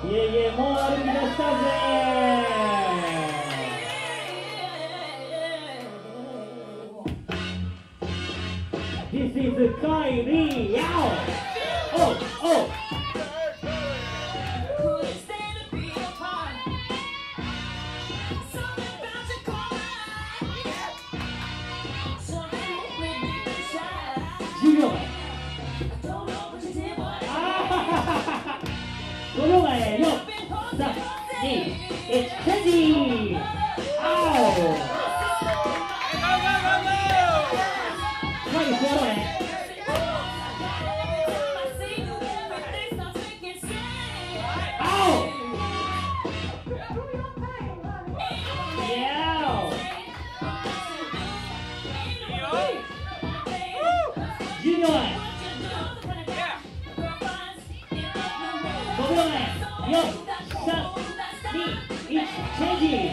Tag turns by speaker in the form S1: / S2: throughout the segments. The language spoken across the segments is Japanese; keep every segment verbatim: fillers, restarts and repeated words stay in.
S1: いえいえ、もう歩き出したぜ。This is Kylie Yao. Oh, oh. Junior.ごびょうまえ、よん、さん、に、いち、チェンジ。アウト。前に座ろうね。アウト。じゅうびょうまえ。ごびょうまえ、よん、さん、に、いち、チェンジ。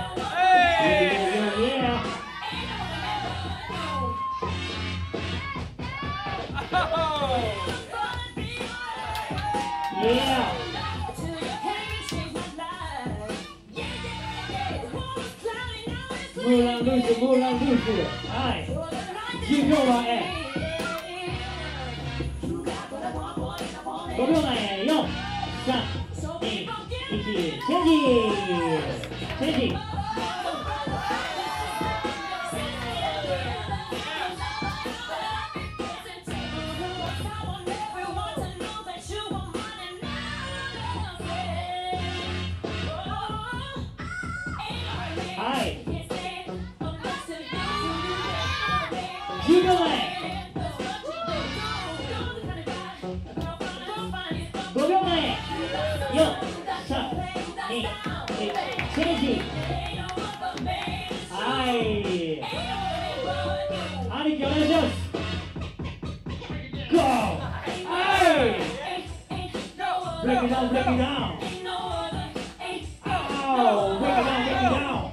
S1: ムーランルージュ、ムーランルージュ。はい。じゅうびょうまえ。ごびょうまえ、よん、さん、に、いち、チェンジ。チェンジ。はい。じゅうびょうまえ。ごびょうまえ。よん、さん、に、いち、チェンジ。はい。兄貴お願いします。ゴー。はい。ブレイクダウン、ブレイクダウン。あー、ブレイクダウン、ブレイクダウン。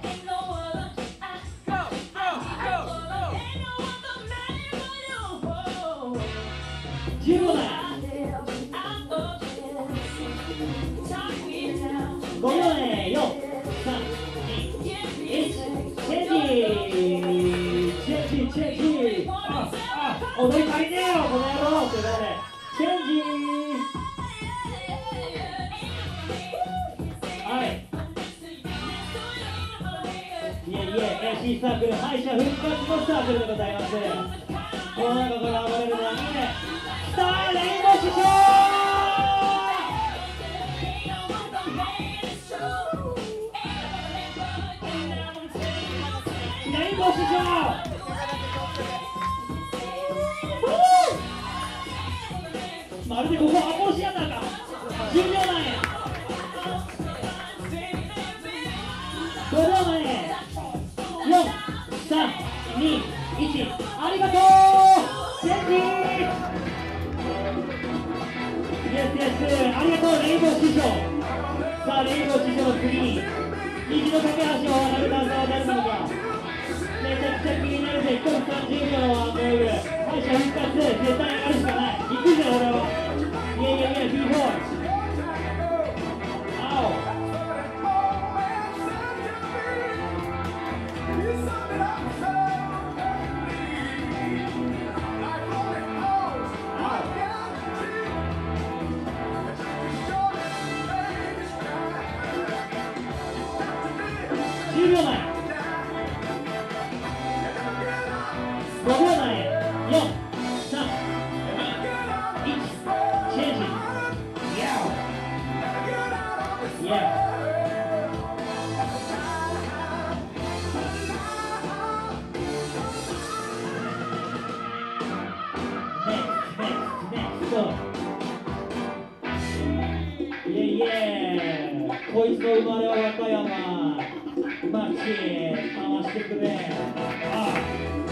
S1: じゅうびょうまえ。ごびょうまえ、よん、さん、に、いち、チェンジ。チェンジ、チェンジ。あ、あ、踊り足りねえよ、この野郎ってことで、チェンジ。はい。いえいえ、エーシー サークル、敗者復活のサークルでございます。この中から暴れるのはにめい。さあ、レインボー師匠。レインボー師匠。まるでここアポロシアターか。じゅうびょうまえ。ごびょうまえ。よん、さん、に、いち、ありがとう。チェンジ。イエスイエス、ありがとうレインボー師匠。さあレインボー師匠の次に虹の架け橋を渡るダンサーは誰なのか。めちゃくちゃ気になるぜ。ひとりさんじゅうびょうのワンドール。敗者復活、絶対あるしかない。行くぜ俺は。いやいやいや、ビーフォー。青。じゅうびょうまえ。ごびょうまえ。よん、さん、に、いち、チェンジ。イエー。イエイイエー。こいつの生まれは和歌山。マッチ回してくれ。ああ。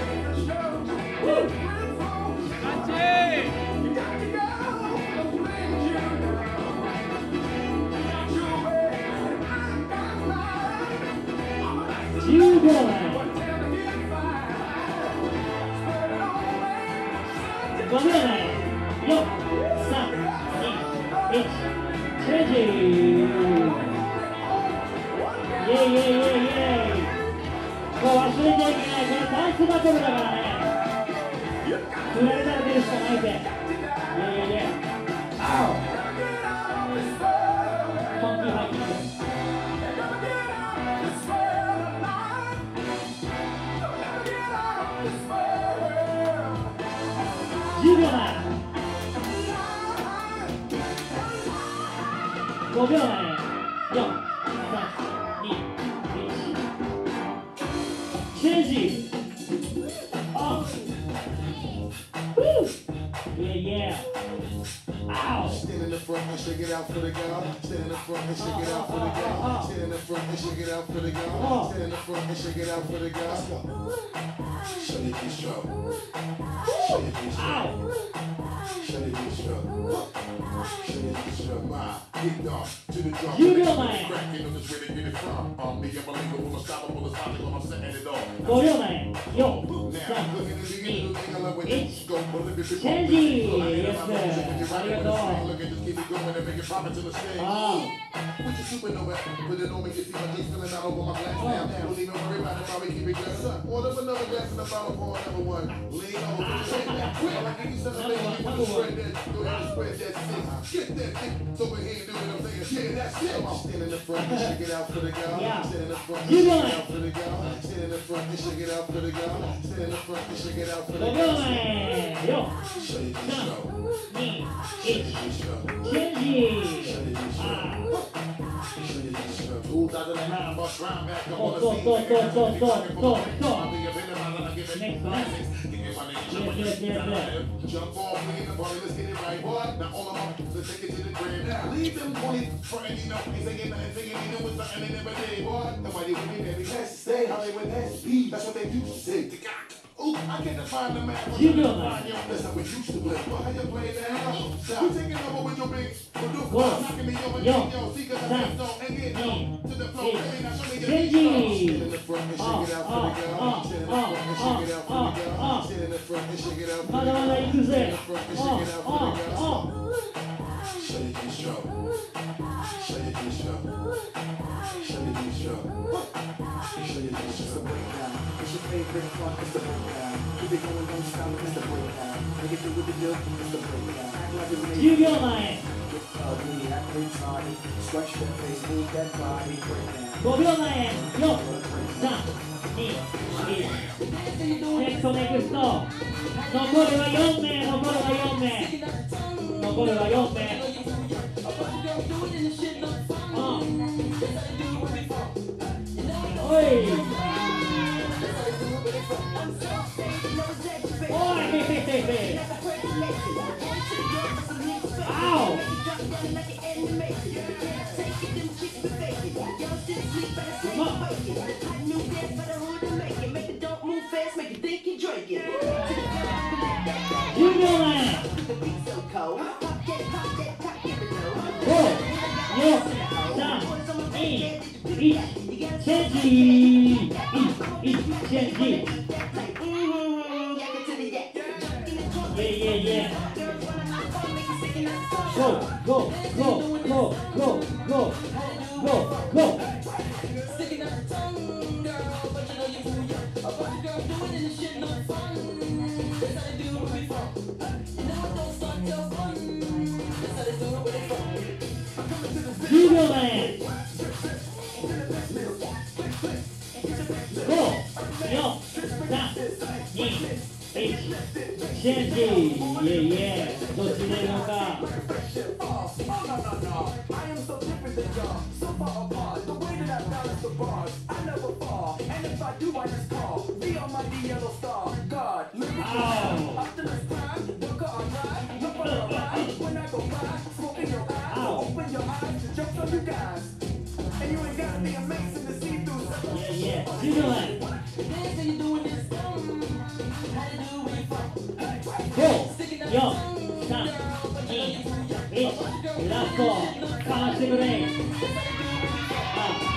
S1: じゅうびょうまえ。ごびょうまえ。よん、さん、に、いち、チチェンジ。イェイイェイイェイイェイ。もう忘れちゃいけない、これダンスバトルだからね。振られたら出るしかないぜ。イェイイェイイェイ。アウファンキーハイキック。じゅうびょうまえ。ごびょうまえ。よん、さん、に、いち。チェンジ。あっ。Yeah, yeah. Ow.
S2: Stand in the front and shake it out for the girl. Stand in the front and shake it out for the girl. Stand in the front and shake it out for the girl. Stand in the front and shake it out for the girl. Show your dick stroke. Show your dick stroke. Show your dick stroke. Show your dick stroke. My kicked off to the drum.
S1: You know my.
S2: Cracking on this way to get it from. Um, me and my lingo will stop up on the spot when I'm setting it off.
S1: ごびょうまえ。よん、さん、に、いち。チェンジ。Yes, sir. ありがとう。ああ。
S2: With your supernova, put it on me, you see my G's filling out over my glass now. Don't even worry about it, probably keep it good. Order another glass in the bottle, pour another one. Lean over, put your head back quick. Like you need something, baby, you wanna spread that, go ahead and spread that shit. Get that dick, so we're here doing what I'm saying. Yeah, that's it. Stand in the front and shake it out for the girl. Stand in the front and shake it out for the girl. Stand in the front and shake it out for the girl. Stand in the front and shake it out for the girl.
S1: ごびょうまえ。よん、
S2: Show your dick stroke.
S1: に、い
S2: Show
S1: ち。
S2: your dick stroke.
S1: チェンジ。
S2: Show your dick
S1: あ
S2: stroke.
S1: あ。
S2: Show your dick stroke. Two thousand nine, bust round back. I wanna
S1: Stop,
S2: see
S1: stop,
S2: you.
S1: stop, stop, stop, stop, stop.
S2: I'll be a bit of mine and I give it
S1: Next one.
S2: classics. Give it my nigga,
S1: Yes, yes, yes, yes.
S2: jump off, we in the party, let's get it right, boy. Now all of my let's take it to the crib. Now leave them twenty friends, you know, ain't saying nothing, thinking they doing something they never did, boy. That's why they with me, baby. Let's stay how they with S P. That's what they used to say. Ooh, I can't define the man.
S1: You know that.
S2: That's how we used to play. But how you play now? You taking over with your big producer,
S1: One.
S2: knocking me over,
S1: Yo.
S2: yo, see, cause I
S1: Sam.
S2: just don't ain't get no to the floor.
S1: Hey.
S2: Baby, now show me your
S1: Benji.
S2: Stand in the front and
S1: Ah,
S2: shake it out for the
S1: ah,
S2: girl.
S1: ah,
S2: Stand in the
S1: ah,
S2: front and shake it out for
S1: ah,
S2: the girl.
S1: ah.
S2: Stand in the front and shake it out for
S1: ま
S2: the
S1: だまだ
S2: girl.
S1: 行く
S2: Stand
S1: ぜ
S2: in the front and
S1: あ
S2: shake it out for the
S1: あ
S2: girl.
S1: あ
S2: Show your dick stroke. Show your dick stroke. Show your dick stroke. Show your dick stroke.
S3: It's your favorite part, it's the breakdown. Keep it going, don't stop, it's the breakdown. Make it through with the deal, it's the breakdown. Act like it's
S1: じゅうびょうまえ。
S3: ugly, act retarded. Stretch that face, move that body, breakdown.
S1: ごびょうまえ。よん、さん、に、いち。ネクストネクスト。残るはよんめい、残るはよんめい。残るはよんめい。あおい。おい。あお。じゅうびょうまえ。ご、よん、さん、に、いち。チェンジ。いち、チェンジ。イェイイェイイェイ。Go, go, go, go, go, go, go, go.じゅうびょうまえ。ご、よん、さん、に、いち。チェンジ。イエイイエイ。どっち出るのか。じゅうびょうまえ。ご、よん、さん、に、いち。ラスト。かましてくれ。あ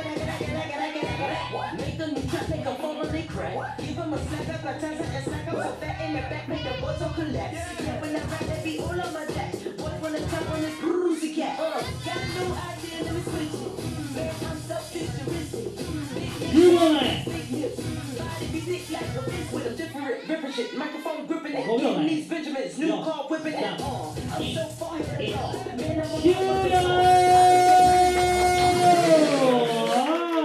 S1: あ
S4: fat in the back, make the boys all collapse. Yeah, when I rap, that be all on my jack. Boys wanna tap on this bruisey cat. Uh, got no idea, let me switch it. Man, I'm so futuristic.
S1: じゅうごまい。
S4: Body be thick like a wrist with a different ripping shit. Microphone gripping it.
S1: Hold on, man.
S4: These Benjamins, new
S1: Yo.
S4: car whipping it.
S1: Yeah.
S4: Uh, I'm so far.